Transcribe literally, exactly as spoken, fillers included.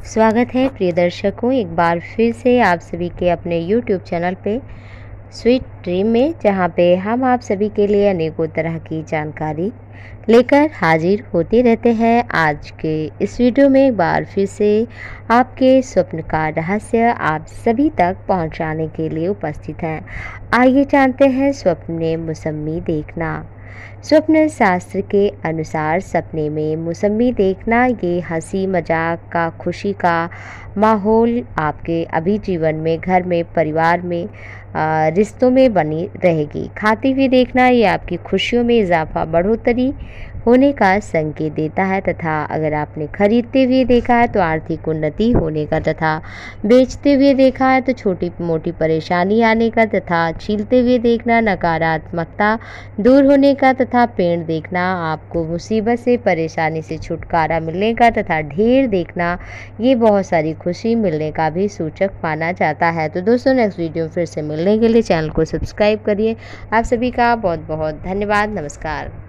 स्वागत है प्रिय दर्शकों, एक बार फिर से आप सभी के अपने यूट्यूब चैनल पे स्वीट ड्रीम में, जहाँ पे हम आप सभी के लिए अनेकों तरह की जानकारी लेकर हाजिर होते रहते हैं। आज के इस वीडियो में एक बार फिर से आपके स्वप्न का रहस्य आप सभी तक पहुंचाने के लिए उपस्थित हैं। आइए जानते हैं स्वप्न में मौसमी देखना। स्वप्न शास्त्र के अनुसार सपने में मौसमी देखना ये हंसी मजाक का, खुशी का माहौल आपके अभी जीवन में, घर में, परिवार में, आ, रिश्तों में बनी रहेगी। खाते हुए देखना ये आपकी खुशियों में इजाफा, बढ़ोतरी होने का संकेत देता है तथा अगर आपने खरीदते हुए देखा है तो आर्थिक उन्नति होने का, तथा बेचते हुए देखा है तो छोटी मोटी परेशानी आने का, तथा छीलते हुए देखना नकारात्मकता दूर होने का, तथा पेड़ देखना आपको मुसीबत से, परेशानी से छुटकारा मिलने का, तथा ढेर देखना ये बहुत सारी खुशी मिलने का भी सूचक माना जाता है। तो दोस्तों, नेक्स्ट वीडियो फिर से मिलने के लिए चैनल को सब्सक्राइब करिए। आप सभी का बहुत बहुत धन्यवाद। नमस्कार।